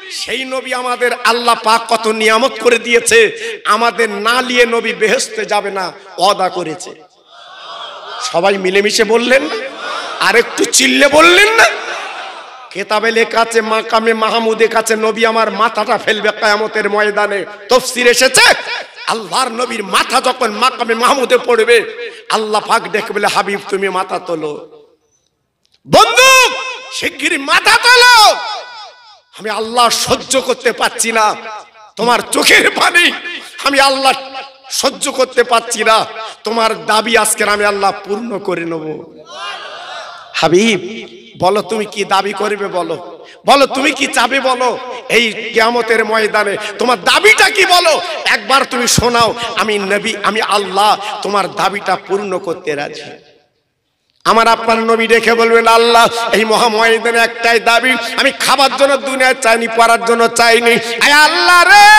সেই নবী আমাদের আল্লাহ পাক কত নিয়ামত করে দিয়েছে, আমাদের না নিয়ে নবী বেহেশতে যাবে না ওয়াদা করেছে। সবাই মিলেমিশে বললেন না? আর একটু চিল্লে বললেন না? কেতাবে লেখা আছে, মাকামে মাহমুদে কাছে নবী আমার মাথাটা ফেলবে কিয়ামতের ময়দানে। তাফসীর এসেছে আল্লাহর নবীর মাথা যখন মাকামে মাহমুদে পড়বে, আল্লাহ পাক ডেকে বলে, হাবিব তুমি মাথা তোলো। বন্ধু শিগগিরই মাথা তোলো, আমি আল্লাহ সহ্য করতে পারছি না, তোমার চোখের পানি আমি আল্লাহ সহ্য করতে পারছি না, তোমার দাবি আজকে আমি আল্লাহ পূর্ণ করে নেব। হাবিব বলো তুমি কি দাবি করবে, বলো বলো তুমি কি চাবে, বলো এই কিয়ামতের ময়দানে তোমার দাবিটা কি, বলো একবার তুমি শোনাও। আমি নবী, আমি আল্লাহ তোমার দাবিটা পূর্ণ করতে রাজি। আমার আপনার নবী দেখে বলবেন, আল্লাহ এই মহা ময়দানে একটাই দাবি, আমি খাবার জন্য দুনিয়ায় চাইনি, পড়ার জন্য চাইনি। আয় আল্লাহ রে,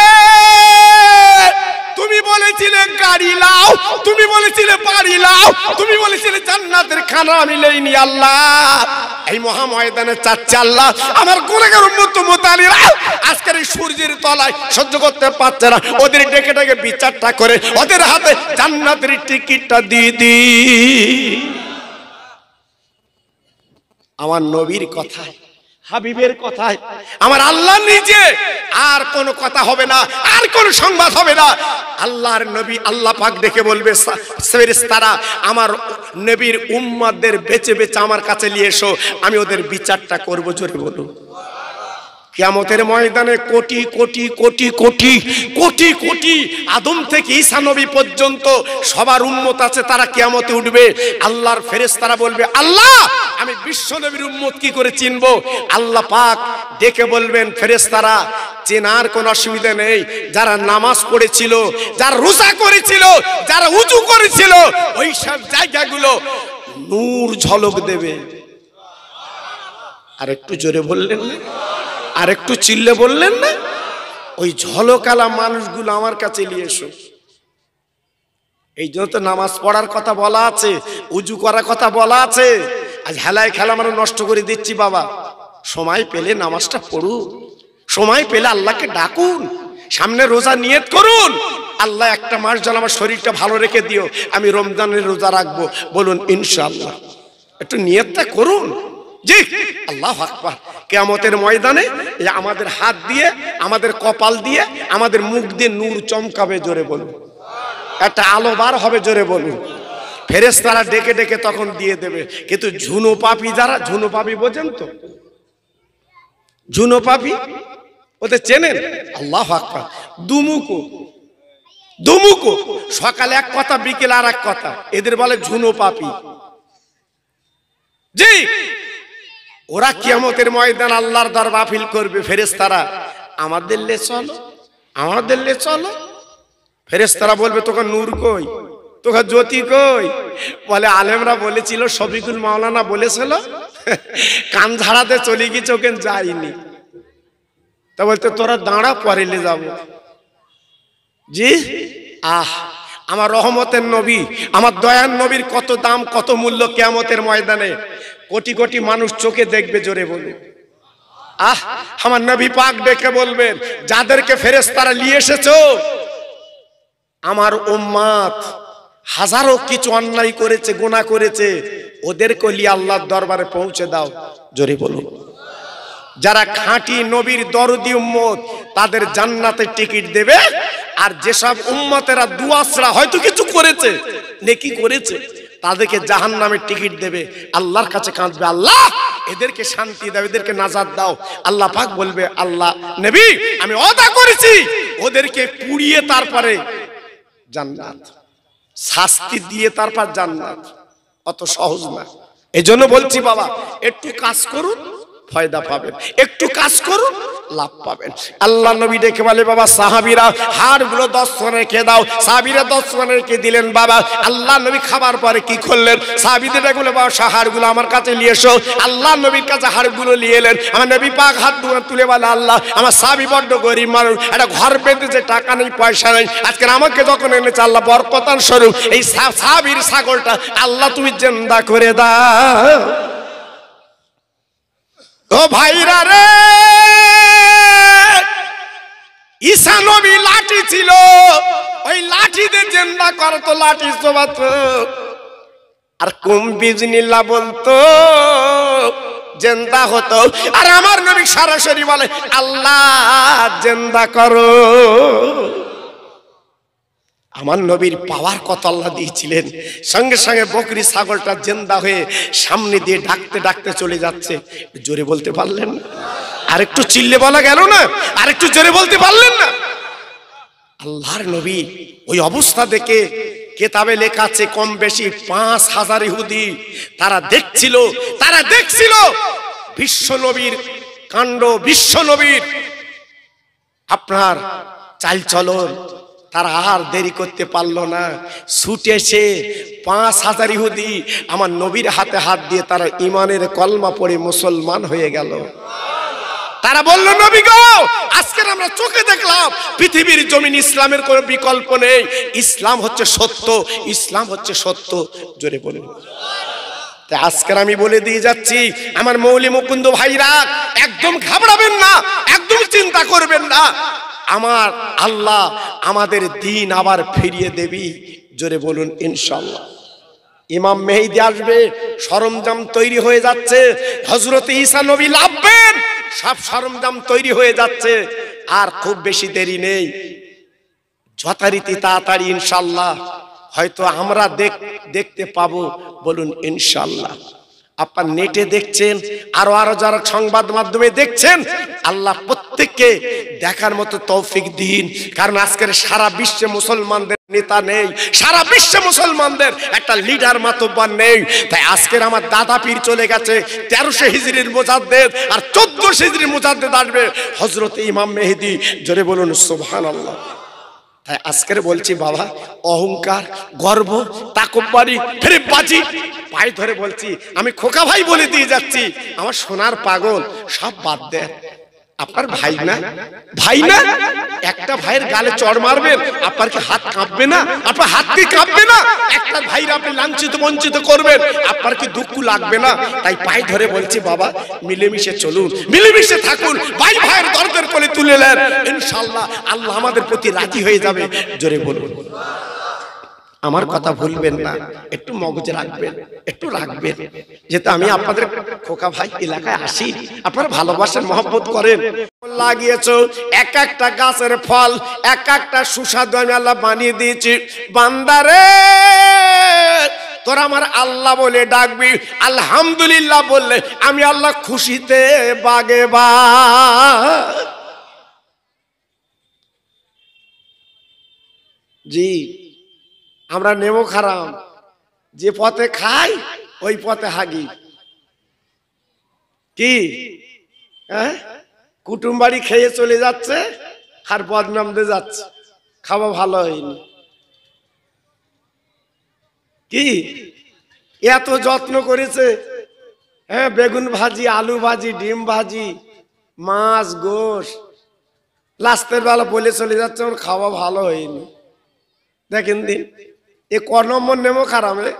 তুমি বলেছিলে গাড়ি লাও, তুমি বলেছিলে বাড়ি লাও, তুমি বলেছিলে জান্নাতের খানা আমি লইনি। আল্লাহ এই মহা ময়দানে চাচ্ছে আল্লাহ আমার গুনাহগার উম্মত মুতালিরা আজকের এই সূর্যের তলায় সহ্য করতে পারছে না, ওদের ডেকে ডেকে বিচারটা করে ওদের হাতে জান্নাতের টিকিটটা দিয়ে দি। আমার নবীর কথায়, হাবিবের কথায় আমার আল্লাহ নিজে, আর কোনো কথা হবে না, আর কোনো সংবাদ হবে না। আল্লাহর নবী আল্লাহ পাক দেখে বলবে, ফেরেশতারা আমার নবীর উম্মতদের বেঁচে বেঁচে আমার কাছে নিয়ে এসো, আমি ওদের বিচারটা করব। জোরে বলুন। কিয়ামতের ময়দানে কোটি কোটি কোটি কোটি কোটি কোটি আদম থেকে ঈসা নবী পর্যন্ত সবার উম্মত আছে, তারা কিয়ামতে উঠবে। আল্লাহর ফেরেশতারা বলবে, আল্লাহ আমি বিশ্ব নবীর উম্মত কি করে চিনবো? আল্লাহ পাক ডেকে বলবেন, ফেরেশতারা চেনার কোনো অসুবিধা নেই, যারা নামাজ পড়েছিল, যারা রোজা করেছিল, যারা উযু করেছিল, ওই সব জায়গাগুলো নূর ঝলক দেবে। আর একটু জোরে বললেন না? আর একটু চিল্লে বললেন না? ওই ঝলকালা মানুষগুলো আমার কাছে নিয়ে এসো। এই জন্য তো নামাজ পড়ার কথা বলা আছে, উজু করার কথা বলা আছে। আজ হেলায় খেলা আমরা নষ্ট করে দিচ্ছি। বাবা সময় পেলে নামাজটা পড়ুন, সময় পেলে আল্লাহকে ডাকুন, সামনে রোজা নিয়ত করুন, আল্লাহ একটা মাস যেন আমার শরীরটা ভালো রেখে দিও, আমি রমজানের রোজা রাখবো, বলুন ইনশাআল্লাহ। একটু নিয়তটা করুন। জি আল্লাহু আকবার। কিয়ামতের ময়দানে আমাদের হাত দিয়ে, আমাদের কপাল দিয়ে, আমাদের মুখ দিয়ে নূর চমকাবে। জোরে বলুন। একটা আলো বার হবে। জোরে বলুন। ফেরেশতারা ডেকে ডেকে তখন দিয়ে দেবে। কিন্তু ঝুনো পাপি যারা, ঝুনো পাপি বোঝেন তো? ঝুনো পাপি ওদের চেনেন? আল্লাহু আকবার। দুমুকো দুমুকো, সকালে এক কথা বিকেলে আর এক কথা, এদের বলে ঝুনো পাপি। জি ওরা কিয়ামতের ময়দান আল্লাহর দরবার আপিল করবে, ফেরেশতারা আমাদের লে চলো, আমাদের লে চলো। ফেরেশতারা বলবে, তোকে নূর কই, তোকে জ্যোতি কই? বলে আলেমরা বলেছিল, শফিকুল মাওলানা বলেছিল, কান ঝাড়াতে চলে গেছে, ওকে যাইনি। তা বলতে তোরা দাঁড়া, পরে লে যাবো। জি আহ আমার রহমতের নবী, আমার দয়ার নবীর কত দাম, কত মূল্য কিয়ামতের ময়দানে। কোটি কোটি মানুষ চোখে দেখবে। জোরে বলুন। আহ আমার নবী পাক ডেকে বলবেন, যাদেরকে ফেরেশতারা নিয়ে এসেছো, আমার উম্মত হাজারো কিছু অন্যায় করেছে, গুনাহ করেছে, ওদেরকে নিয়ে আল্লাহর দরবারে পৌঁছে দাও। জোরে বলুন। যারা খাঁটি নবীর দরদি উম্মত, তাদের জান্নাতের টিকিট দেবে। আর যেসব উম্মতেরা দুয়াসরা হয়তো কিছু করেছে, নেকি করেছে, তাদেরকে জাহান্নামের টিকিট দেবে। আল্লাহর কাছে কাঁদবে, আল্লাহ এদেরকে শান্তি দাও, এদেরকে নাজাত দাও। আল্লাহ পাক বলবে, আল্লাহ নবী আমি ওয়াদা করেছি, ওদেরকে পুড়িয়ে তারপরে জান্নাত, শাস্তি দিয়ে তারপর জান্নাত। অত সহজ না। এজন্য বলছি বাবা, একটু কাজ করুন, ফায়দা পাবেন। একটু কাজ করুন, লাভ পাবেন। আল্লাহ নবী ডেকে বলে, বাবা সাহাবীরা হাড়গুলো 10 জন রেখে দাও। সাহাবীরা 10 জন রেখে দিলেন। বাবা আল্লাহ নবী খাবার পরে কি করলেন? সাহাবীদের ডেকে বলে, বাবা হাড়গুলো আমার কাছে নিয়ে এসো। আল্লাহ নবীর কাছে হাড়গুলো নিয়ে এলেন। আমার নবী পাক হাত তুলে বলে, আল্লাহ আমার সাহাবী বড্ড গরিব মানুষ, একটা ঘর বেঁধেছে, টাকা নেই, পয়সা নেই, আজকে আমাকে যখন এনেছে আল্লাহ বরকতান স্বরূপ এই সাহাবীর ছাগলটা আল্লাহ তুমি জিন্দা করে দাও। ও ভাইরা রে, ঈসা নবী লাঠি ছিল, ওই লাঠি দিয়ে জিন্দা করতো, লাঠি চোবাতো, আর কুম বিজনিল্লাহ বলতো, জিন্দা হতো। আর আমার নবী সরাসরি বলে আল্লাহ জিন্দা করো। আমার নবীর পাওয়ার কত আল্লাহ দিয়েছিলেন। সঙ্গে সঙ্গে বকরি ছাগলটা জিন্দা হয়ে সামনে দিয়ে ডাকতে ডাকতে চলে যাচ্ছে। জোরে বলতে পারলেন না? আর একটু চিল্লে বলা গেল না? আর একটু জোরে বলতে পারলেন না? আল্লাহর নবী ওই অবস্থা দেখে কেতাবে লেখা আছে কম বেশি 5000 ইহুদি তারা দেখছিল বিশ্ব নবীর কাণ্ড, বিশ্ব নবীর আপনার চাল চলন। তারা আর দেরি করতে পারলো না, ছুটে এসে 5000 ইহুদি আমার নবীর হাতে হাত দিয়ে তারা ইমানের কলমা পড়ে মুসলমান হয়ে গেল। তারা বলল নবী গো, আজকে আমরা চোখে দেখলাম পৃথিবীর জমিন ইসলামের কোনো বিকল্প নেই, ইসলাম হচ্ছে সত্য, ইসলাম হচ্ছে সত্য। জোরে বলুন। তাই আজকে আমি বলে দিয়ে যাচ্ছি আমার মৌলী মুকুন্দ ভাইরা, একদম ঘাবড়াবেন না, একদম চিন্তা করবেন না। আমার আল্লাহ আমাদের দিন আবার ফিরিয়ে দেবি। জোরে বলুন ইনশাআল্লাহ। ইমাম মেহেদী আসবে, সরঞ্জাম তৈরি হয়ে যাচ্ছে, হযরত ঈসা নবী লাভবেন, সব সরঞ্জাম তৈরি হয়ে যাচ্ছে, আর খুব বেশি দেরি নেই। যথারীতি তাড়াতাড়ি ইনশাআল্লাহ হয়তো আমরা দেখতে পাবো। বলুন ইনশাআল্লাহ। আপনার নেটে দেখছেন, আরো যারা সংবাদ মাধ্যমে দেখছেন, আল্লাহ প্রত্যেককে দেখার মতো তৌফিক দিন। কারণ আজকের সারা বিশ্বে মুসলমানদের নেতা নেই, সারা বিশ্বে মুসলমানদের একটা লিডার মাতব্বর নেই। তাই আজকের আমার দাদা পীর চলে গেছে 1300 হিজরির মুজাদ্দেদ, আর 1400 হিজরির মুজাদ্দেদ আসবে হযরত ইমাম মেহেদী। জোরে বলুন সুবহানাল্লাহ। তাই আজকের বলছি বাবা, অহংকার, গর্ব, তাকব্বুরি, ফেরেববাজি, পায়ে ধরে বলছি, আমি খোকা ভাই বলে দিয়ে যাচ্ছি, আমার সোনার পাগল, সব বাদ দেন। আপনার ভাই না, ভাই না, একটা ভাইয়ের গালে চড় মারবেন, আপনার কি হাত কাঁপবে না? আপনার হাত কি কাঁপবে না? একটা ভাইরা আপনি লাঞ্ছিত বঞ্চিত করবেন, আপনার কি দুঃখ লাগবে না? তাই পায়ে ধরে বলছি বাবা, মিলেমিশে চলুন, মিলেমিশে থাকুন, ভাই ভাইয়ের দরদের কোলে তুলে নেন, ইনশাআল্লাহ আল্লাহ আমাদের প্রতি রাজি হয়ে যাবে। জোরে বলুন। আমার কথা ভুলবেন না, একটু মগজে রাখবেন, একটু রাখবেন। যেহেতু আমি আপনাদের খোকা ভাই, এলাকায় আসি, আপনারা ভালোবাসেন, মহব্বত করেন। লাগিয়েছো এক একটা গাছের ফল, এক একটা সুস্বাদু আমি আল্লাহ বানিয়ে দিয়েছি। বান্দারে তোরা আমার আল্লাহ বলে ডাকবি, আলহামদুলিল্লাহ বললে আমি আল্লাহ খুশিতে বাগে বা। জি, আমরা নেমো খারাম, যে পথে খাই ওই পথে হাগি। কি কুটুম বাড়ি খেয়ে চলে যাচ্ছে আর বদনাম দিয়ে যাচ্ছে, খাওয়া ভালো হয়নি। কি এত যত্ন করেছে, হ্যাঁ, বেগুন ভাজি, আলু ভাজি, ডিম ভাজি, মাছ, গোশ, লাস্টের বেলা বলে চলে যাচ্ছে ওর খাওয়া ভালো হয়নি। দেখেন দিন এ ক নম্বর নেমো খারামে।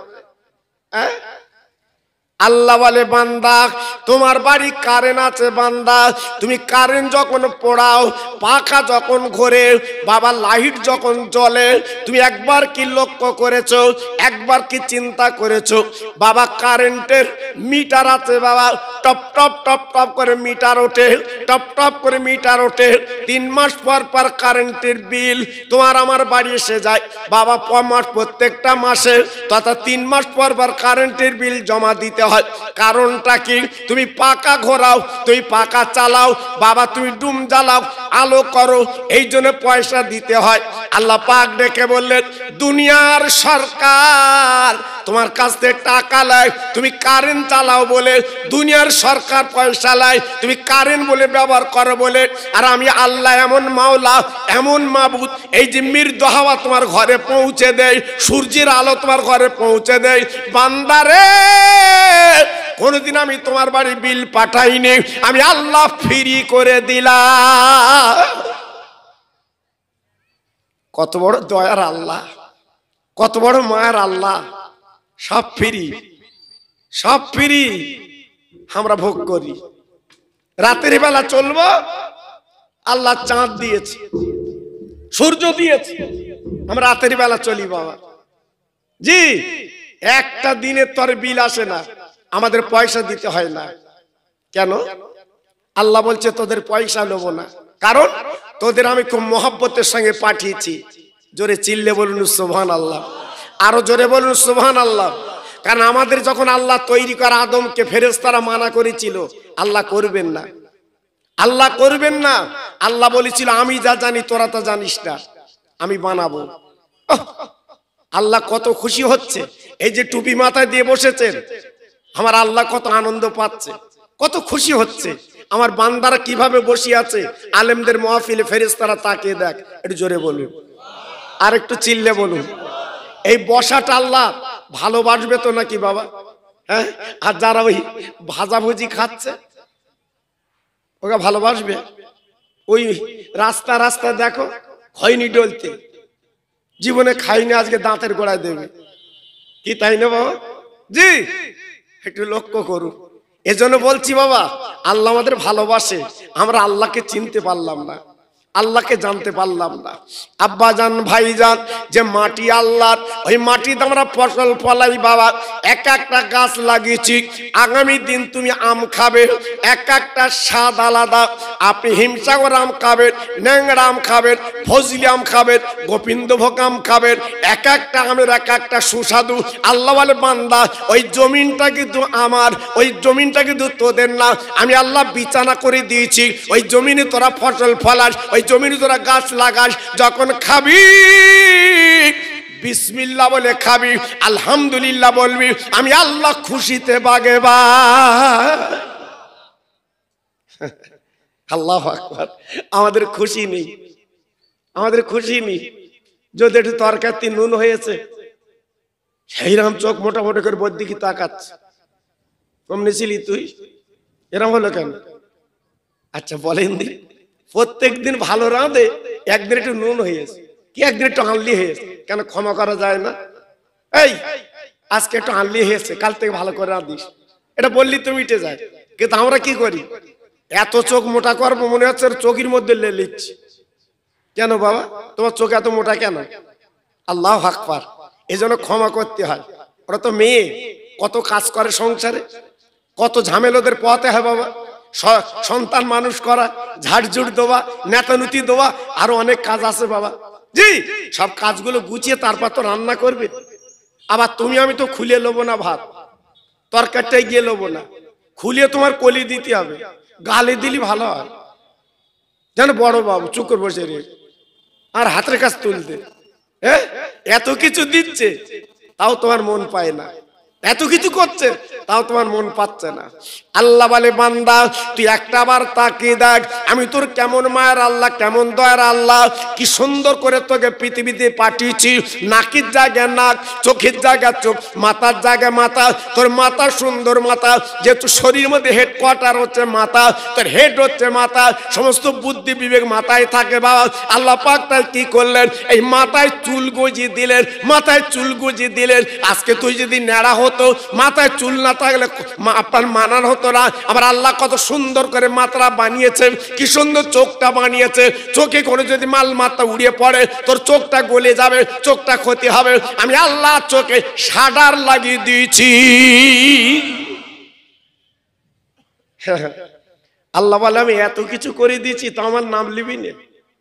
আল্লাহ বলে বান্দা তোমার বাড়ি কারেন্ট আছে বান্দা, তুমি কারেন্ট যখন পোড়াও, পাখা যখন ঘোরে, বাবা লাইট যখন জ্বলে, তুমি একবার কি লক্ষ্য করেছো, একবার কি চিন্তা করেছো বাবা কারেন্টের মিটার আছে বাবা, টপ টপ টপ টপ করে মিটার ওঠে, টপ টপ করে মিটার ওঠে। 3 মাস পর পর কারেন্টের বিল তোমার আমার বাড়ি এসে যায় বাবা, প্রত্যেকটা মাসে তথা 3 মাস পর পর কারেন্টের বিল জমা দিতে হয়। কারণটা কি? তুমি পাকা ঘোরাও, তুমি পাকা চালাও বাবা, তুমি ডুম জ্বালাও, আলো করো, এই জন্য পয়সা দিতে হয়। আল্লাহ পাক ডেকে বললেন দুনিয়ার সরকার তোমার কাছ থেকে টাকা নেয়, তুমি কারেন্ট চালাও বলে দুনিয়ার সরকার পয়সা নেয়, তুমি কারেন্ট বলে ব্যবহার করো বলে। আর আমি আল্লাহ এমন মাওলা, এমন মাবুদ, এই যে মৃদু হাওয়া তোমার ঘরে পৌঁছে দেয়, সূর্যের আলো তোমার ঘরে পৌঁছে দেয়। বান্দারে কোনদিন আমি তোমার বাড়ি বিল পাঠাইনি, আমি আল্লাহ ফ্রি করে দিলাম। কত বড় দয়ার আল্লাহ, কত বড় মায়ের আল্লাহ। সব ফ্রি, সব ফ্রি, আমরা ভোগ করি। রাতের বেলা চলবো আল্লাহ চাঁদ দিয়েছে, সূর্য দিয়েছে, আমরা রাতের বেলা চলি বাবা। জি, একটা দিনের তোর বিল আসে না, আমাদের পয়সা দিতে হয় না। কেন? আল্লাহ বলছে তোদের পয়সা নেব না, কারণ তোদের আমি খুব মহব্বতের সঙ্গে পাঠিয়েছি। জোরে চিল্লে বলুন সুবহানাল্লাহ, আরো জোরে বলুন সুবহানাল্লাহ। কারণ আমাদের যখন আল্লাহ তৈরি করা আদমকে ফেরেশতারা মানা করেছিল, আল্লাহ করবেন না, আল্লাহ করবেন না। আল্লাহ বলেছিল আমি যা জানি তোরা তা জানিস না, আমি বানাবো। আল্লাহ কত খুশি হচ্ছে, এই যে টুপি মাথায় দিয়ে বসেছেন, আমার আল্লাহ কত আনন্দ পাচ্ছে, কত খুশি হচ্ছে। আমার বান্দারা কিভাবে বসে আছে, আলেমদের মাহফিলে ফেরেশতারা তাকিয়ে দেখ। একটু জোরে বলুন, আর একটু চিল্লে বলুন। এই বসাটা আল্লাহ ভালোবাসবে তো নাকি বাবা? হ্যাঁ, আর যারা ওই ভাজাভুজি খাচ্ছে ওকে ভালোবাসবে? ওই রাস্তা রাস্তা দেখো খৈনি ডলতে, জীবনে খাইনি, আজকে দাঁতের গোড়ায় দেবে কি, তাই না বাবা? জি, একটু লক্ষ্য করুন। এজন্য বলছি বাবা, আল্লাহ আমাদের ভালোবাসে, আমরা আল্লাহকে চিনতে পারলাম না, আল্লাহকে জানতে পারলাম না। আব্বা জান, ভাই জান, যে মাটি আল্লাহর, ওই মাটিতে আমরা ফসল ফলাই বাবা। এক একটা গাছ লাগিয়েছি, আগামী দিন তুমি আম খাবে, এক একটা স্বাদ আলাদা। আপনি হিমসাগর আম খাবেন, ন্যাংরা আম খাবেন, ফজলি আম খাবেন, গোবিন্দভোগ আম খাবেন, এক একটা আমের এক একটা সুস্বাদু। আল্লাহ বলে বান্দা, ওই জমিনটা কিন্তু আমার, ওই জমিনটা কিন্তু তোদের না, আমি আল্লাহ বিছানা করে দিয়েছি। ওই জমিনে তোরা ফসল ফলাস, ওই জমিনে তোরা গাছ লাগাস, যখন খাবি বিসমিল্লাহ বলে খাবি, আলহামদুলিল্লাহ বলবি, আমি আল্লাহ খুশিতে বাগেবা। আল্লাহু আকবার। আমাদের খুশি নেই, আমাদের খুশি নেই। যদি একটু তরকারি নুন হয়েছে, সেইরাম চোখ মোটামুটি করে বোর দিকে তাকাচ্ছে, কমনি ছিলি তুই, এরম হলো কেন? আচ্ছা বলেন দি, প্রত্যেক দিন ভালো রাঁধে, একদিন একটু নুন হয়েছে কি, একদিন একটু আনলি হয়েছে, কেন ক্ষমা করা যায় না? এই আজকে একটু আনলি হয়েছে, কাল থেকে ভালো করে রাঁধিস, এটা বললি তো মিটে যায়। কিন্তু আমরা কি করি, এত চোখ মোটা করবো, মনে হচ্ছে চোখের মধ্যে লিচ্ছি। কেন বাবা, তোমার চোখ এত মোটা কেন? আল্লাহু আকবার। এজন্য ক্ষমা করতে হয়। ওরা তো মেয়ে, কত কাজ করে সংসারে, কত ঝামেলাদের পথে হয় বাবা। সন্তান মানুষ করা, ঝাড়ঝুড় দেওয়া, নেতানুতি দেওয়া, আরো অনেক কাজ আছে বাবা। জি, সব কাজগুলো গুছিয়ে তারপর তো রান্না করবে। আবার তুমি আমি তো খুলে নেবো না ভাত, তরকারিটাই গিয়ে নেবো না, খুলে তোমার কলি দিতে হবে, গালে দিলি ভালো হয়। জানো বড় বাবু চুকর বসে রে, আর হাতের কাজ তুলতে, এত কিছু দিচ্ছে তাও তোমার মন পায় না, এত কিছু করছে তাও তোমার মন পাচ্ছে না। আল্লাহ বলে বান্দা তুই একটা বার তাকিয়ে দেখ, আমি তোর কেমন মায়ের আল্লাহ, কেমন দয়ার আল্লাহ, কি সুন্দর করে তোকে পৃথিবীতে পাঠিয়েছি। নাকের জায়গায় নাক, চোখের জায়গায় চোখ, মাথার জায়গায় মাথা। তোর মাথা সুন্দর মাথা, যেহেতু শরীরের মধ্যে হেডকোয়ার্টার হচ্ছে মাথা, তোর হেড হচ্ছে মাথা, সমস্ত বুদ্ধি বিবেক মাথায় থাকে বাবা। আল্লাহ পাক তাই কি করলেন, এই মাথায় চুল গজিয়ে দিলেন, মাথায় চুল গজিয়ে দিলেন। আজকে তুই যদি ন্যাড়া হতো, মাথায় চুল না থাকলে আপনার মানার হতো না। আবার আল্লাহ কত সুন্দর করে মাথা বানিয়েছে, কি সুন্দর চোখটা বানিয়েছে। চোখে করে যদি মাল মাথা উড়িয়ে পড়ে, তোর চোখটা গলে যাবে, চোখটা ক্ষতি হবে। আমি আল্লাহ চোখে শাটার লাগিয়ে দিয়েছি। আল্লাহ বলে আমি এত কিছু করে দিয়েছি, তো আমার নাম লিবি না?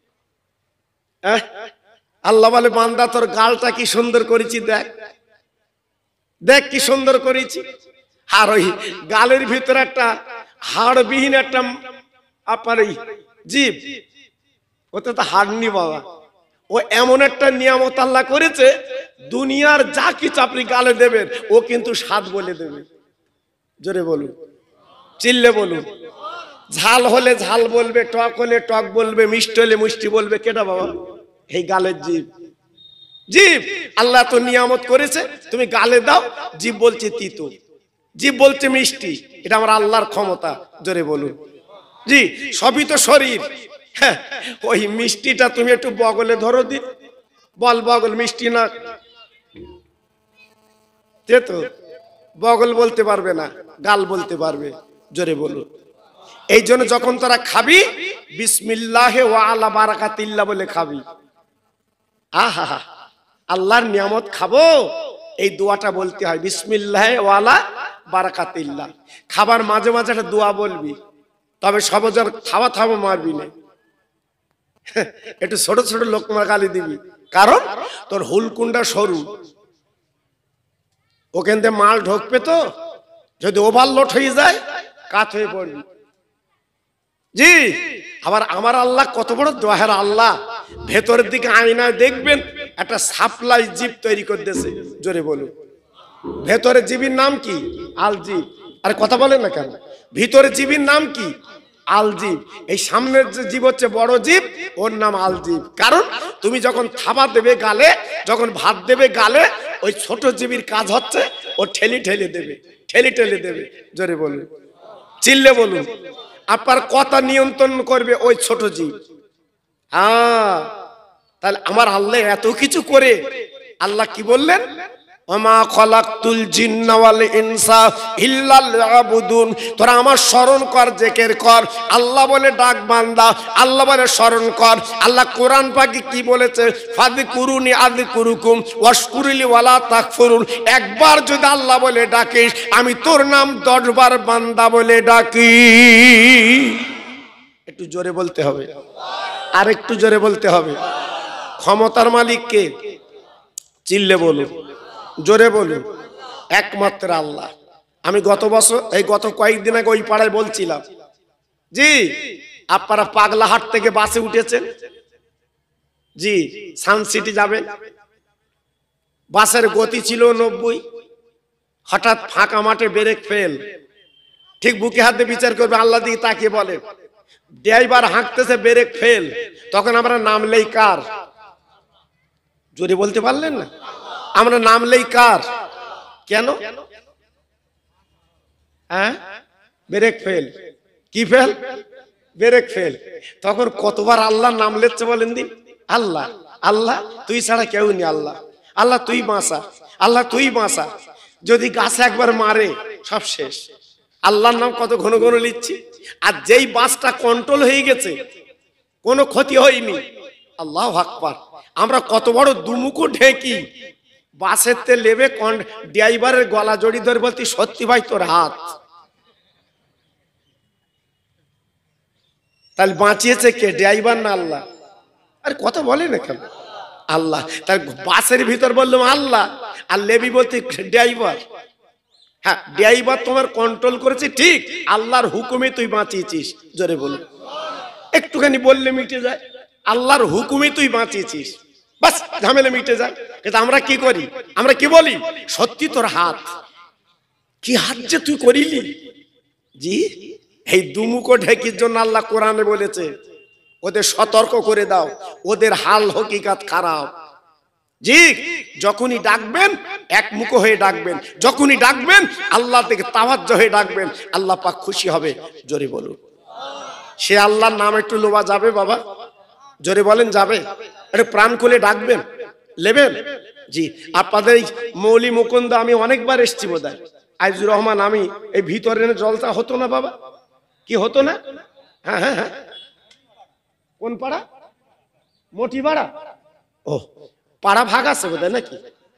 আল্লাহ বলে বান্দা তোর গালটা কি সুন্দর করেছি, দেখ দেখ কি সুন্দর করেছি। আর ওই গালের ভিতরে একটা হাড়বিহীন একটা আপনার জীব, ওতে তো হাড় নি বাবা। ও এমন একটা নিয়ামত আল্লাহ করেছে, দুনিয়ার যা কিছু আপনি গালে দেবেন ও কিন্তু স্বাদ বলে দেবে। জোরে বলুন, চিল্লে বলুন। ঝাল হলে ঝাল বলবে, টক হলে টক বলবে, মিষ্টি হলে মিষ্টি বলবে। কেটা বাবা? এই গালের জীব। জীব আল্লাহ তো নিয়ামত করেছে, তুমি গালে দাও, জীব বলছে তিতো, জীব বলছে মিষ্টি। এটা আমার আল্লাহর ক্ষমতা। জোরে বলুন। জি, সবই তো শরীর। ওই মিষ্টিটা তুমি একটু বগলে ধরো দি, বল বগল মিষ্টি না, তো বগল বলতে পারবে না, গাল বলতে পারবে। জোরে বলুন। এই জন্য যখন তোরা খাবি বিসমিল্লাহে ওয়া আলা বারাকাতিল্লাহ বলে খাবি। আহা, আল্লাহর নিয়ামত খাবো, এই দোয়াটা বলতে হয়, বিসমিল্লাহে ওয়া আলা বারাকাতিল্লাহ। খাবার মাঝে মাঝে একটা দোয়া বলবি, তবে সবজন খাওয়া থামা মারবি না, একটু ছোট ছোট লোকমা গালি দিবি, কারণ তোর হুলকুন্ডা সরু, ওখান থেকে মাল ঢোকবে, তো যদি ওভারলোড হয়ে যায় কাত হয়ে পড়বি। জি, আবার আমার আল্লাহ কত বড় দয়ার আল্লাহ, ভেতরের দিকে আয়নায় দেখবেন একটা সাপ্লাই জিপ তৈরি করে দিয়েছে। জোরে বলুন, ভেতরে জীবের নাম কি? আলজিব। আরে কথা বলেন না কেন? ভিতরে জীবের নাম কি? আলজিব। এই সামনের যে জীব হচ্ছে বড় জীব, ওর নাম আলজিব। কারণ তুমি যখন থাবা দেবে গালে, যখন ভাত দেবে গালে, ওই ছোট জীবের কাজ হচ্ছে ও ঠেলি ঠেলে দেবে, ঠেলি ঠেলে দেবে। জোরে বলুন, চিল্লে বলুন। আপনার কথা নিয়ন্ত্রণ করবে ওই ছোট জীব। তাহলে আমার আল্লাহ এত কিছু করে, আল্লাহ কি বললেন? ওমা খলাকতুল জিন্না ওয়াল ইনসা ইল্লা লিয়াবুদুন। তোরা আমার স্মরণ কর, জিকির কর, আল্লাহ বলে ডাক বান্দা, আল্লাহ বলে স্মরণ কর। আল্লাহ কোরআন পাকে কি বলেছে? ফাযকুরুনি আযকুরুকুম ওয়াশকুরুলি ওয়ালা তাকফুরুন। একবার যদি আল্লাহ বলে ডাকিস, আমি তোর নাম 10 বার বান্দা বলে ডাকি। একটু জোরে বলতে হবে, আর একটু জোরে বলতে হবে। ক্ষমতার মালিক কে? চিল্লে বলুন, জোরে বলুন। একমাত্র আল্লাহ। আমি গত কয়েকদিন আগে ওই পাড়ায় বলছিলাম, জি আপনারা পাগলাহাট থেকে বাসে উঠেছেন, জি সানসিটি যাবেন, বাসের গতি ছিল 90, হঠাৎ ফাঁকা মাঠে ব্রেক ফেল, ঠিক বুকে হাতে বিচার করবে, আল্লাহ দিকে তাকিয়ে বলে, ড্রাইভার হাঁকতেছে, ব্রেক ফেল। তখন আমরা নামলেই কার? জোরে বলতে পারলেন না? আমরা নামলেই কার? কেন? হ্যাঁ, ব্রেক ফেল। কি ফেল? Brake fail. তখন কতবার আল্লাহ নাম লেচ্ছে বলেন দিন? আল্লাহ, আল্লাহ তুই ছাড়া কেউ নেই, আল্লাহ, আল্লাহ তুই বাঁচা, আল্লাহ তুই বাঁচা। যদি গাছে একবার মারে সব শেষ। আল্লাহর নাম কত ঘন ঘন লিখছি, আর যেই বাসটা কন্ট্রোল হয়ে গেছে, কোনো ক্ষতি হয়নি। আল্লাহু আকবার। আমরা কত বড় দুমুখো ঢেকি, বাসের তে লেবে ড্রাইভারের গলা জড়ি ধরে বলতি, সত্যি ভাই তোর হাত। তাহলে বাঁচিয়েছে কে? ড্রাইভার না আল্লাহ? আরে কথা বলে না কেন? আল্লাহ। তার বাসের ভিতর বললাম আল্লাহ, আর লেবি বলতে ড্রাইভার। হ্যাঁ, ড্রাইভার তোমার কন্ট্রোল করেছে ঠিক, আল্লাহর হুকুমে তুই বাঁচিয়েছিস। জোরে বলুন, একটুখানি বললে মিটে যায়, আল্লাহর হুকুমে তুই বাঁচিয়েছিস, বাস ঝামেলা মিটে যায়। কিন্তু আমরা কি করি? আমরা কি বলি? সত্যি তোর হাত, কি হাত যে তুই করিলি। জি, এই দুমুখো ঢেকির জন্য আল্লাহ কোরআনে বলেছে, ওদের সতর্ক করে দাও, ওদের হাল হকিকত খারাপ। জি, যখনই ডাকবেন এক মুখো হয়ে ডাকবেন, যখনই ডাকবেন আল্লাহ থেকে তাওয়াজ্জুহ হয়ে ডাকবেন, আল্লাহ পাক খুশি হবে। জোরে বলুন, সে আল্লাহর নাম একটু লোবা যাবে বাবা? জোরে বলেন, যাবে? একটু প্রাণ খুলে ডাকবেন, নেবেন। জি, আপনাদের মৌলি মুকুন্দ আমি অনেকবার এসছি, বোধহয় আইজুর রহমান, আমি এই ভিতরে জলসা হতো না বাবা? কি হতো না? হ্যাঁ হ্যাঁ হ্যাঁ। কোন পাড়া? মোটি পাড়া। ও, পাড়া ভাগ আছে বোধহয় নাকি?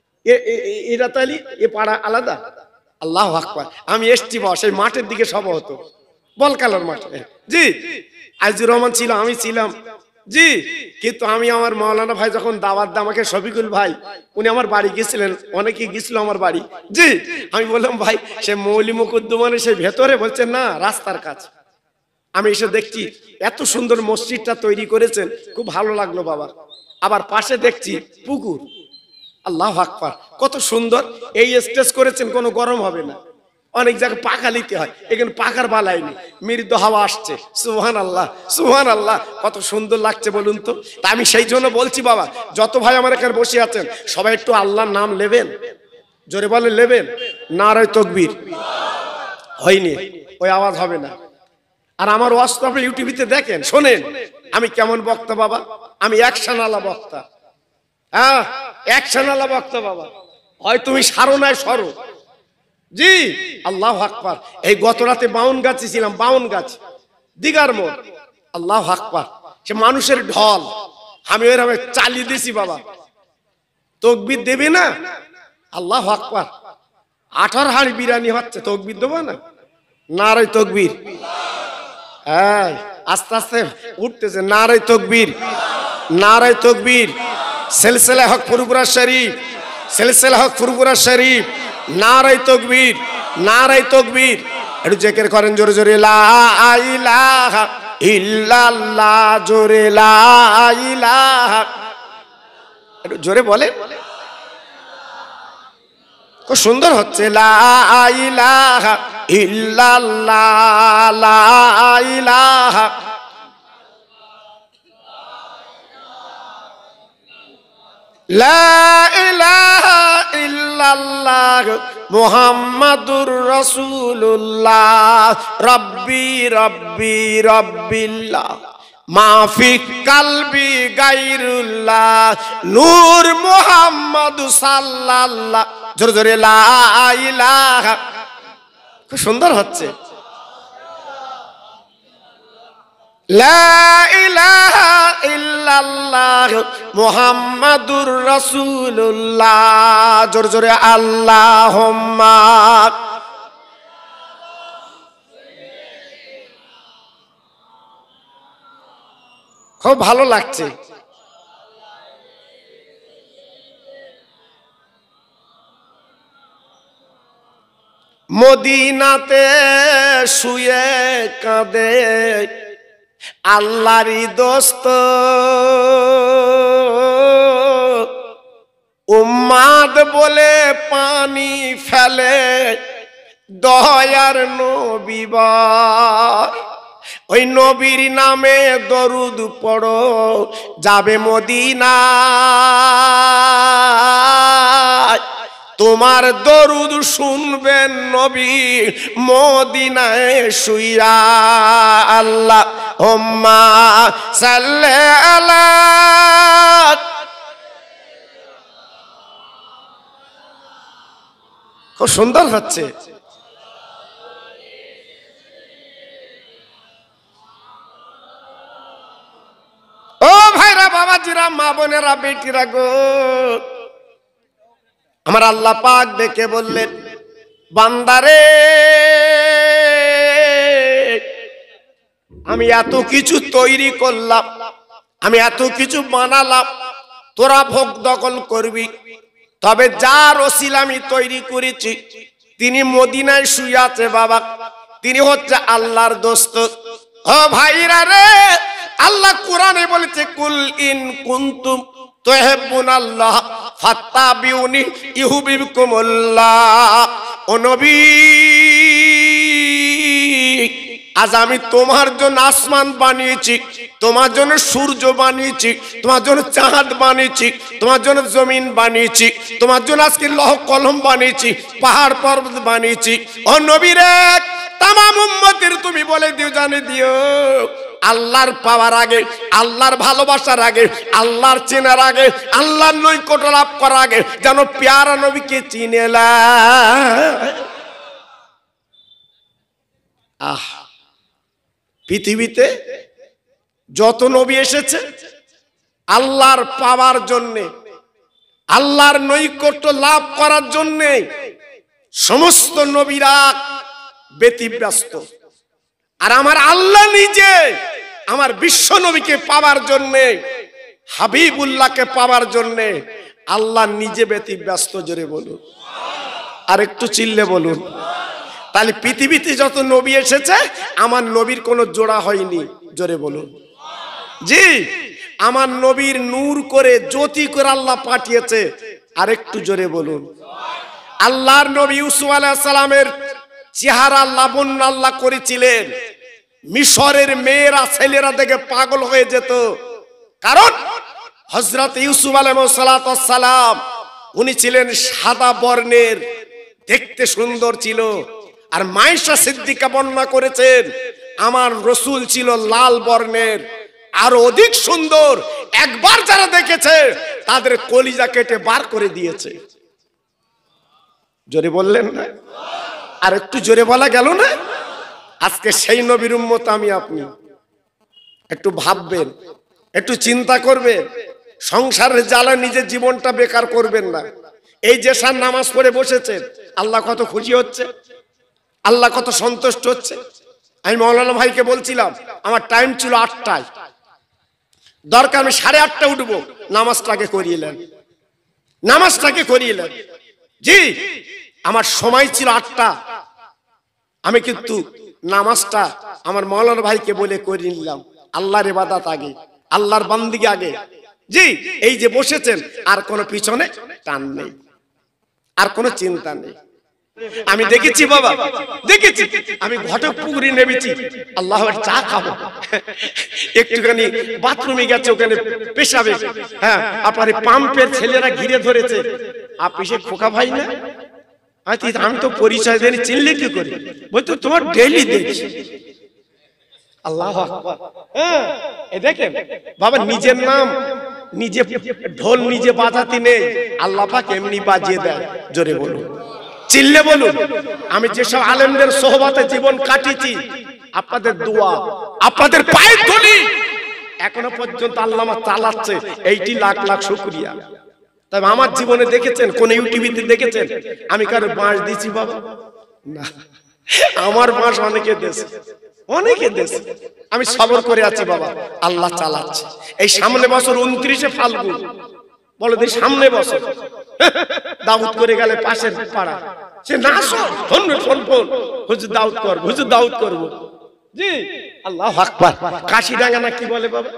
এরা তাহলে এ পাড়া আলাদা? আল্লাহু আকবার। আমি এসছি বা সেই মাঠের দিকে সব হতো, বলকালার মাঠে। জি, আইজুর রহমান ছিল, আমি ছিলাম। জি, কিন্তু আমি আমার মাওলানা ভাই যখন দাওয়াত দেয় আমাকে, শফিকুল ভাই উনি আমার বাড়ি গেছিলেন, অনেকেই গেছিল আমার বাড়ি। জি, আমি বললাম ভাই সে মৌলি মুকুদ্দমানে সে ভেতরে, বলছেন না রাস্তার কাছে। আমি এসে দেখছি এত সুন্দর মসজিদটা তৈরি করেছেন, খুব ভালো লাগলো বাবা। আবার পাশে দেখছি পুকুর। আল্লাহু আকবার, কত সুন্দর। এই স্টেজ করেছেন, কোনো গরম হবে না। অনেক জায়গায় পাখা নিতে হয়, এখানে পাখার বালাই নেই, মৃদু হাওয়া আসছে। সুবহানাল্লাহ, সুবহানাল্লাহ, কত সুন্দর লাগছে বলুন তো। তা আমি সেই জন্য বলছি বাবা, যত ভাই আমার এখানে বসে আছেন সবাই একটু আল্লাহর নাম নেবেন। জোরে বলে নেবেন। নারে তাকবীর। হয়নি, ওই আওয়াজ হবে না। আর আমার ওয়াজ তো আপনি ইউটিউবে দেখেন, শোনেন আমি কেমন বক্তা বাবা। আমি অ্যাকশনওয়ালা বক্তা। হ্যাঁ, অ্যাকশনওয়ালা বক্তা বাবা। হয় তুমি সারো নাই সরো। জি, আল্লাহু আকবার। এই গত রাতে বাউন গাছে ছিলাম, বাউন গাছ। দিগার মোড়। আল্লাহু আকবার। সে মানুষের ঢল, আমি ওইভাবে চালিয়ে দিছি বাবা। তকবীর দেবে না? আল্লাহু আকবার। 18 হাঁড়ি বিরিয়ানি হচ্ছে, তকবীর দেবো না? নারে তকবীর। হ্যাঁ, আস্তে আস্তে উঠতেছে। নারে তকবীর, নারে তকবীর। সিলসিলা হক ফুরফুরা শরীফ, সিলসিলা হক ফুরফুরা শরীফ। নারে তকবীর, নারে তকবীর। একটু জিকির করেন জোরে জোরে, লা ইলাহা ইল্লাল্লাহ, জোরে লা ইলাহা। একটু জোরে বলে, খুব সুন্দর হচ্ছে। লা ইলাহা ইল্লাল্লাহ, লা ইলাহা। লা ইলাহা ইল্লাল্লাহ মুহাম্মাদুর রাসূলুল্লাহ, রব্বি রব্বি রব্বিল্লাহ, মাফি কালবি গায়রুল্লাহ, নূর মুহাম্মদ সাল্লাল্লাহ। জোরে জোরে লা ইলাহা। খুব সুন্দর হচ্ছে। লা ইলাহা ইল্লাল্লাহ মুহাম্মাদুর রাসূলুল্লাহ। জোরে জোরে আল্লাহুম্মা। খুব ভালো লাগছে। মদিনাতে শুয়ে কাঁদে আল্লাহরই দোস্ত, উম্মাদ বলে পানি ফেলে দয়ার নবী বর। ওই নবীর নামে দরুদ পড়ো, যাবে মদিনায়। তোমার দরুদ শুনবেন নবী মদিনায় শুইয়া। আল্লাহুম্মা সাল্লি আলা। খুব সুন্দর হচ্ছে। ও ভাইরা, বাবাজিরা, মা বোনেরা, বেটিরা গো, আমার আল্লাহ পাক দেখে বললেন, বান্দারে আমি এত কিছু তৈরি করলাম, আমি এত কিছু বানালাম, তোরা ভোগ দখল করবি। তবে যার ওসিলা আমি তৈরি করেছি তিনি মদিনায় শুয়ে আছে বাবা, তিনি হচ্ছে আল্লাহর দোস্ত। ও ভাইরা রে, আল্লাহ কোরআনে বলেছে, কুল ইন কুনতুম তুহিব্বুনাল্লাহ ফাত্তাবিউনি ইউহিব্বুকুমুল্লাহ। ও নবী, আজ আমি তোমার জন্য আসমান বানিয়েছি, তোমার জন্য সূর্য বানিয়েছি, তোমার জন্য চাঁদ বানিয়েছি, তোমার জন্য জমিন বানিয়েছি, তোমার জন্য আজকে লৌহ কলম বানিয়েছি, পাহাড় পর্বত বানিয়েছি। ও নবী রে, তামাম উম্মতের তুমি বলে দিও, জানে দিও, আল্লাহর পাওয়ার আগে, আল্লাহর ভালোবাসার আগে, আল্লাহর চেনার আগে, আল্লাহর নৈকট্য লাভ করার আগে যেন প্যারা নবীকে চিনে না। আহ, পৃথিবীতে যত নবী এসেছে আল্লাহর পাওয়ার জন্যে, আল্লাহর নৈকট্য লাভ করার জন্যে সমস্ত নবীরা ব্যতিব্যস্ত। আর আমার আল্লাহ নিজে আমার বিশ্ব নবীকে পাওয়ার জন্যে, হাবিবুল্লাহকে পাওয়ার জন্যে আল্লাহ নিজে ব্যতিব্যস্ত। জোরে বলুন, আর একটু চিল্লে বলুন। তাহলে পৃথিবীতে যত নবী এসেছে আমার নবীর কোনো জোড়া হয়নি। জোরে বলুন। জি, আমার নবীর নূর করে, জ্যোতি করে আল্লাহ পাঠিয়েছে। আর একটু জোরে বলুন। আল্লাহর নবী ইউসুফ আলাইহিস সালামের চেহারা লাবণ্য আল্লাহ করেছিলেন, মিশরের মেয়েরা ছেলেরা দেখে পাগল হয়ে যেত। কারণ হযরত ইউসুফ আলাইহিস সালাম উনি ছিলেন সাদা বর্ণের, দেখতে সুন্দর ছিল। আর মায়েশা সিদ্দিকা বর্ণনা করেছেন আমার রসুল ছিল লাল বর্ণের, আরো অধিক সুন্দর। একবার যারা দেখেছে তাদের কলিজা কেটে বার করে দিয়েছে। জোরে বললেন না? আর একটু জোরে বলা গেল না? আজকে সেই নবীর উম্মত আমি আপনি। একটু ভাববেন, একটু চিন্তা করবেন, সংসারের জ্বালা নিজের জীবনটা বেকার করবেন না। এই যে সার নামাজ পড়ে বসেছেন, আল্লাহ কত খুশি হচ্ছে, আল্লাহ কত সন্তুষ্ট হচ্ছে। আমি মৌলানা ভাইকে বলছিলাম আমার টাইম ছিল 8টায়, দরকার আমি 8:30 উঠবো, নামাজটাকে করিয়েলেন, নামাজটাকে করিয়েলেন। জি, আমার সময় ছিল 8টা, আমি কিন্তু নামাজটা আমার মৌলানা ভাইকে বলে করিয়ে নিলাম। আল্লাহর ইবাদত আগে, আল্লাহর বান্দিগি আগে। জি, এই যে বসেছেন, আর কোনো পিছনে টান নেই, আর কোনো চিন্তা নেই। আমি দেখেছি বাবা, দেখেছি, আমি ঘটক পুকুরি নেমেছি, আল্লাহ চা খাবো, একটুখানি বাথরুমে গেছে, ওখানে পেশাবে, হ্যাঁ, আপনার পাম্পের ছেলেরা ঘিরে ধরেছে, আপনি সে খোকা ভাই না? আমি তো পরিচয় দেনি, চিনলে কি করে? বলতো তোমার ডেইলি দেখছি। আল্লাহ আকবার। হ্যাঁ, দেখেন বাবা, নিজের নাম নিজে, ঢোল নিজে বাজাতে নেই, আল্লাহ পাক এমনি বাজিয়ে দেয়। জোরে বলুন, চিল্লে বলুন। আমি যেসব আলেমদের সোহবতে জীবন কাটিয়েছি, আপনাদের দোয়া, আপনাদের পায়ের ধুলি এখনো পর্যন্ত আল্লাহ আমার চালাচ্ছে, এইটি লাখ লাখ শুকরিয়া। তবে আমার জীবনে দেখেছেন, কোন ইউটিউবিতে দেখেছেন আমি কারো বাঁশ দিয়েছি বাবা? না, আমার বাঁশ অনেকে দেশে, অনেকে দেশে, আমি সবর করে আছি বাবা, আল্লাহ চালাচ্ছে। এই সামনে বছর 29শে ফাল্গুন, বলো দিই সামনে বছর দাউদ করে গেলে পাশের পাড়া, সে না হুজুর দাউদ করবো, হুজুর দাউদ করবো। জি, আল্লাহু আকবার। কাশিডাঙ্গা না কি বলে বাবা,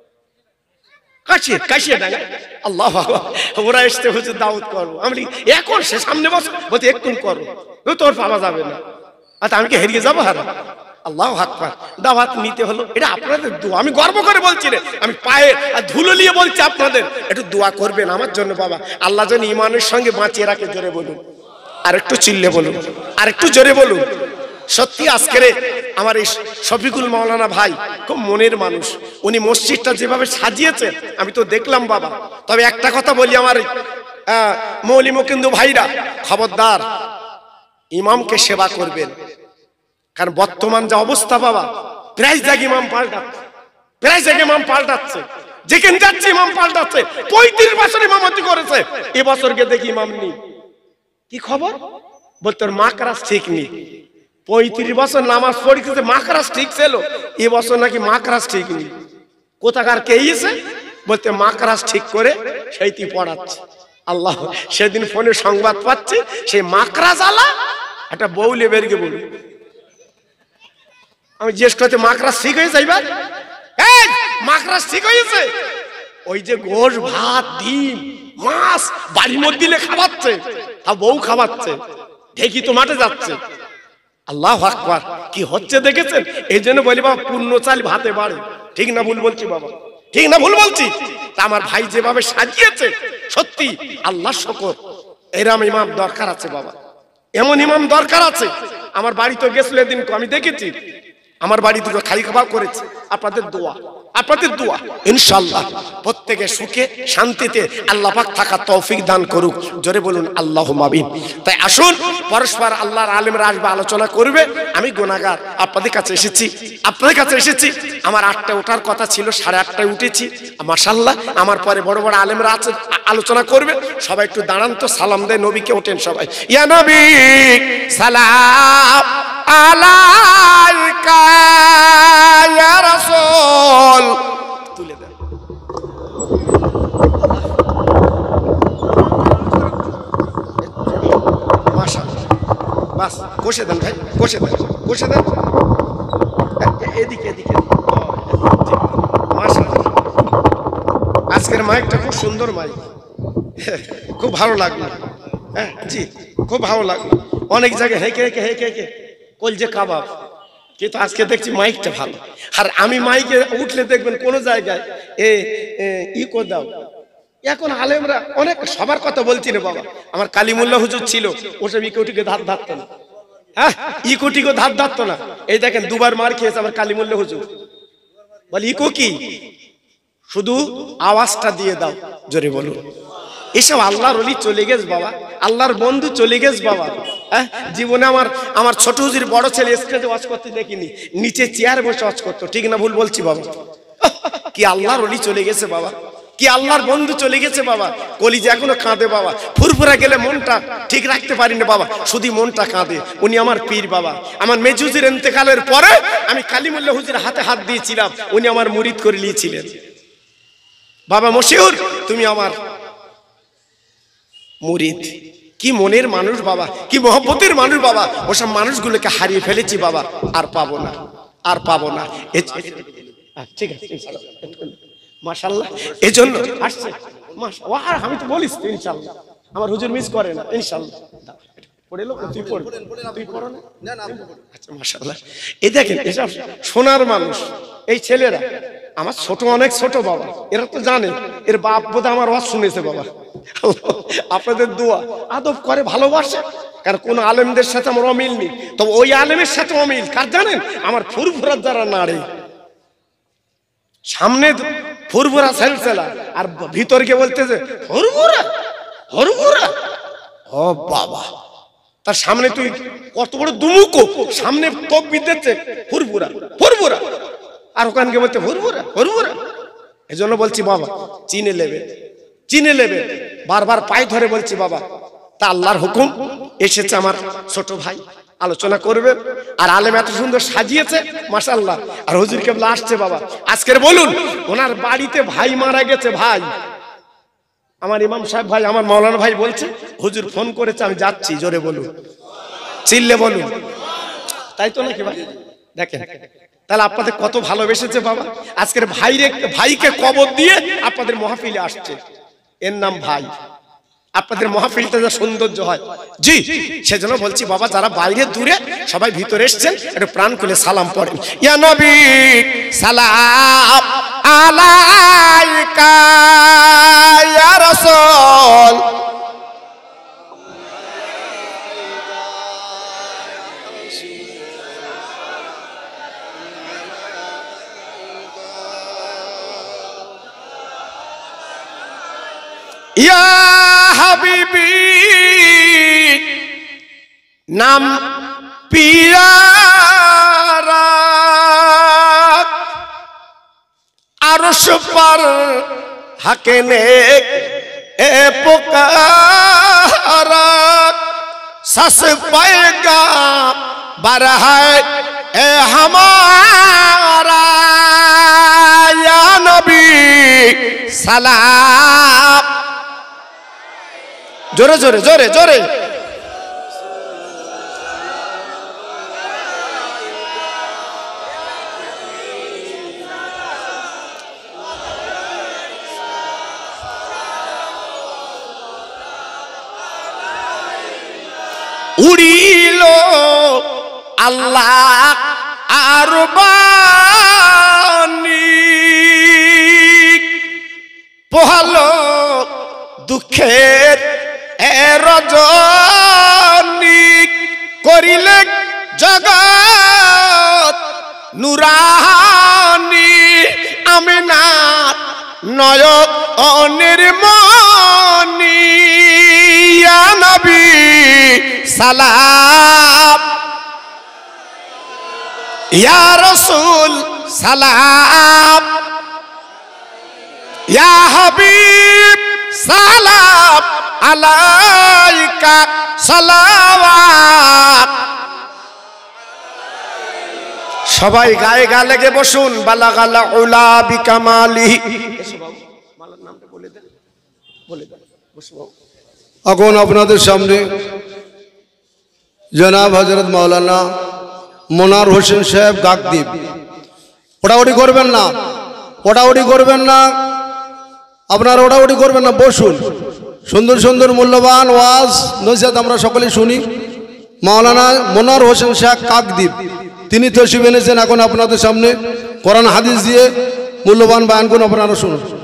কাশিডাঙ্গা, আল্লাহু আকবার। ওরা এসছে হুজুর দাউদ করবো, আমি এখন সে সামনে বছর বলতে এক্ষুন করো, তোর পাওয়া যাবে না। আচ্ছা আমি কি হারিয়ে যাবো? হারা, আল্লাহু আকবার। দাওয়াত নিতে হলো, এটা আপনাদের দোয়া, আমি গর্ব করে বলছি রে, আমি পায়ে ধুলো নিয়ে বলছি আপনাদের একটু দোয়া করবেন আমার জন্য বাবা, আল্লাহ যেন ইমানের সঙ্গে বাঁচিয়ে রাখে। জোরে বলুন, আর একটু চিল্লে বলুন, আর একটু জোরে বলুন। সত্যি আজকের আমার এই শফিকুল মাওলানা ভাই খুব মনের মানুষ, উনি মসজিদটা যেভাবে সাজিয়েছেন আমি তো দেখলাম বাবা। তবে একটা কথা বলি, আমার মৌলী মুকিন্দু ভাইরা, খবরদার ইমামকে সেবা করবেন, কারণ বর্তমান যা অবস্থা বাবা, প্রায় জায়গায় ইমাম পাল্টাচ্ছে, প্রায় জায়গায় ইমাম পাল্টাচ্ছে, যেখানে যাচ্ছে ইমাম পাল্টাচ্ছে। 35 বছর ইমামতি করেছে, এবছরকে দেখি ইমাম নেই। কি খবর? বলতো মাকরাস ঠিক নেই। 35 বছর নামাজ পড়িতেছে, মাকরাস ঠিক ছিল, এবছর নাকি মাকরাস ঠিক নেই। কোথাকার কে এসে বলতে মাকরাস ঠিক করে সেইটি পড়াচ্ছে। আল্লাহ, সেদিন ফোনে সংবাদ পাচ্ছে, সেই মাকরাস আলা একটা বউলে বেরিয়ে বলি, আমি জিজ্ঞেস করতে মাকরাস ঠিক হয়েছে? এইবার মাকরাস ঠিক হয়েছে? ওই যে গোশ ভাত ডিম মাছ বাড়ির মধ্যে দিলে খাওয়াচ্ছে, তা বউ খাওয়াচ্ছে, ঢেকি তো মাঠে যাচ্ছে। আল্লাহু আকবার, কি হচ্ছে দেখেছেন? এই জন্য বলি বাবা, পূর্ণ চাল ভাতে বাড়ে। ঠিক না ভুল বলছি বাবা? ঠিক না ভুল বলছি? তা আমার ভাই যেভাবে সাজিয়েছে, সত্যি আল্লাহ শকর, এরম ইমাম দরকার আছে বাবা, এমন ইমাম দরকার আছে। আমার বাড়ি তো গেছিল এদিন, আমি দেখেছি, আমার বাড়ি দুটো খালি খাবার করেছে। আপনাদের দোয়া, আপনাদের দোয়া, ইনশাআল্লাহ প্রত্যেকে সুখে শান্তিতে আল্লাহ পাক থাকা তৌফিক দান করুক। জোরে বলুন আল্লাহুম্মা আমিন। তাই আসুন পরস্পর আল্লাহর আলেমরা আসবে, আলোচনা করবে। আমি গুনাহগার, আপনাদের কাছে এসেছি, আপনাদের কাছে এসেছি। আমার 8টায় ওঠার কথা ছিল, 8:30টায় উঠেছি। মাশাআল্লাহ, আমার পরে বড় বড় আলেমরা আছে, আলোচনা করবে। সবাই একটু দাঁড়ান তো, সালাম দেয় নবীকে। ওঠেন সবাই, ইয়া নবী সালাম আলাইকা ইয়া রাসূল। তুলে দেন। মাশাআল্লাহ, বাস কষে দেন ভাই, কষে দেন, কষে দেন। এদিকে এদিকে, মাশাআল্লাহ। আজকের মাইকটা খুব সুন্দর মাইক, খুব ভালো লাগলো। হ্যাঁ জি, খুব ভালো লাগলো। অনেক জায়গায় হেঁকে হেঁকে হেঁকে হেঁকে কলজে কাবাব, কিন্তু আজকে দেখছি মাইকটা ভালো। আর আমি মাইকে উঠলে দেখবেন কোন জায়গায় ই করে দাও। এখন আলেমরা অনেক, সবার কথা বলছি না বাবা, আমার কালিমুল্লাহ হুজুর ছিল, ওসব ইকোটিকে ধার ধারতো না। হ্যাঁ, ইকোটিকে ধার ধারতো না। এই দেখেন দুবার মার খেয়েছে আমার কালিমুল্লাহ হুজুর। বলে ইকো কি, শুধু আওয়াজটা দিয়ে দাও। জোরে বলুন। এসব আল্লাহর ওলি চলে গেছে বাবা, আল্লাহর বন্ধু চলে গেছে বাবা। জীবনে আমার ছোট হুজুর বড় ছেলে স্টেজে ওয়াজ করতে দেখিনি, নিচে চেয়ারে বসে ওয়াজ করতো। ঠিক না ভুল বলছি বাবা? কি আল্লাহর ওলি চলে গেছে বাবা, কি আল্লাহর বন্ধু চলে গেছে বাবা। কলিজা এখনো কাঁদে বাবা, ফুরফুরা গেলে মনটা ঠিক রাখতে পারি না বাবা, শুধু মনটা কাঁদে। উনি আমার পীর বাবা। আমার মেজুজির ইন্তেকালের পরে আমি কালিমুল্লাহ হুজুরের হাতে হাত দিয়েছিলাম, উনি আমার মুরিদ করে নিয়েছিলেন। বাবা মশিউর তুমি আমার মুরিদ। কি মনের মানুষ বাবা, কি মহব্বতের মানুষ বাবা। ওসব মানুষগুলোকে হারিয়ে ফেলেছি বাবা, আর পাবো না, আর পাবো না। ঠিক আছে মাশাআল্লাহ, এজন্য আসছে মাশাআল্লাহ। আমি তো বলিস তো ইনশাআল্লাহ, আমার হুজুর মিস করে না ইনশাআল্লাহ। পড়ে লো, তুই পড়, তুই পড়ো না? না না, আচ্ছা মাশাআল্লাহ। এই দেখেন এসব সোনার মানুষ, এই ছেলেরা আমার ছোট, অনেক ছোট বাবা। এরা তো জানে এর বাপ বোধহয় আমার ওয়াজ শুনেছে বাবা। আপনাদের দোয়া আদব করে, ভালোবাসে। কারণ কোন আলেমদের সাথে আমার অমিল নেই, তবে ওই আলেমের সাথে অমিল কার জানেন? আমার ফুরফুরার যারা নাড়ে, সামনে ফুরফুরা সেলসেলা, আর ভিতর গিয়ে বলতেছে ফুরফুরা ফুরফুরা। ও বাবা, তার সামনে তুই কত বড় দুমুকো, সামনে তকবীর দিচ্ছে ফুরফুরা ফুরফুরা, আর ওখানে গিয়ে বলতে ফুরফুরা ফুরফুরা। এজন্য বলছি বাবা চিনে নেবে, চিনে নেবে। বারবার পায়ে ধরে বলছি বাবা, তা আল্লাহর হুকুম এসেছে, আমার ছোট ভাই আলোচনা করবে। আর আলেম এত সুন্দর সাজিয়েছে মাশাআল্লাহ। আর হুজুর কেবলা আসছে বাবা। আজকের বলুন ওনার বাড়িতে ভাই মারা গেছে, ভাই আমার ইমাম সাহেব ভাই, আমার মাওলানা ভাই বলছে হুজুর ফোন করেছে, আমি যাচ্ছি। জোরে বলুন, চিল্লে বলুন, তাই তো নাকি ভাই? দেখেন তাহলে আপনাদের কত ভালোবেসেছে বাবা। আজকের ভাইকে কবর দিয়ে আপনাদের মাহফিলে আসছে, এর নাম ভাই। আপনাদের মাহফিলটা যা সৌন্দর্য হয়, জি সেজন্য বলছি বাবা, যারা বাইরে দূরে সবাই ভিতরে এসেছেন একটু প্রাণ খুলে সালাম পড়েন। ইয়া নবী সালাম আলাইকা ইয়া রাসূল। ইয়া হাবিবি নাম পিয়ারা, আরশ पर हकने ए पुकारा, सस पाएगा बरहा ए हमारा, या नबी सलाम। जोरे जोरे जोरे जोरे। উড়িলো আল্লাহ আর বাণী, পোহালো দুঃখের রজনী, করিলে জগৎ নুরানি, আমিনার নয়নের মনি, ইয়া নবী সালাম, ইয়া রাসূল সালাম, ইয়া হাবিব সালাম আলাইকা সালাওয়াত। সবাই গায়ে গা লেগে বসুন। বালাগাল উলা বিকামালিহি। এসো বাবু, মালার নামটা বলে দেন, বলে দেন। বসো বাবু। এখন আপনাদের সামনে জনাব হযরত মাওলানা মনার হোসেন সাহেব গাগদ্বীপ। ওটাওটি করবেন না, ওটাওটি করবেন না, আপনারা ওটাওটি করবেন না, বসুন। সুন্দর সুন্দর মূল্যবান ওয়াজ নসিহত আমরা সকলেই শুনি। মাওলানা মনার হোসেন সাহেব গাগদ্বীপ তিনি তশরিফ এনেছেন। এখন আপনাদের সামনে কোরআন হাদিস দিয়ে মূল্যবান বয়ান করুন, আপনারা শুনুন।